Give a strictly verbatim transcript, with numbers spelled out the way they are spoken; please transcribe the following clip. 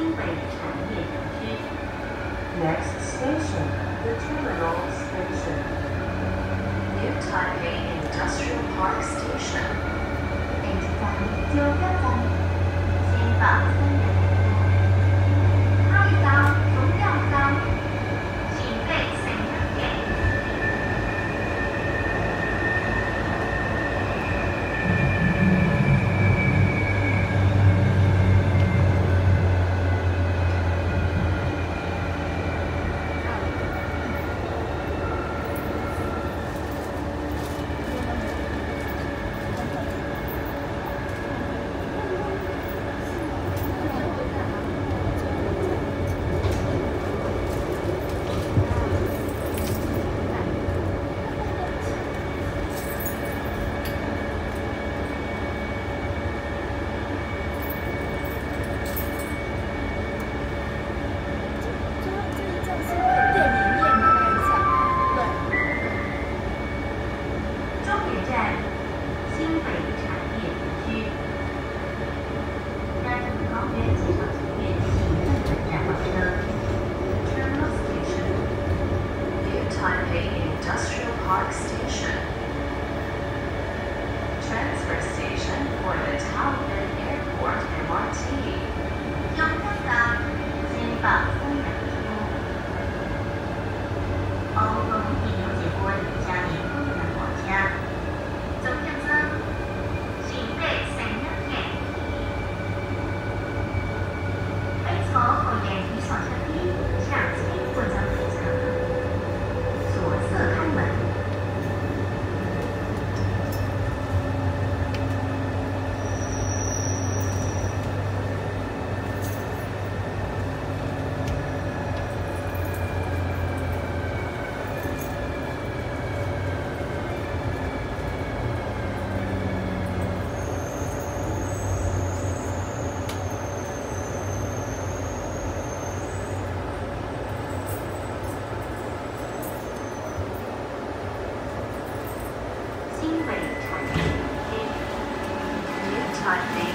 新北产业园区。 Next station, the terminal station. New Taipei Industrial Park Station. 北站九个站，新北三人路。下一站中央站，新北三人线。 Taipei Industrial Park Station. Transfer station for the Taoyuan Airport M R T. 永登站，新北三人路。欧盟已有结果以下列风的国家：中央站，新北三人线。北朝后沿一小车梯向前过江北侧，左侧开门。新北产业园区。 New Taipei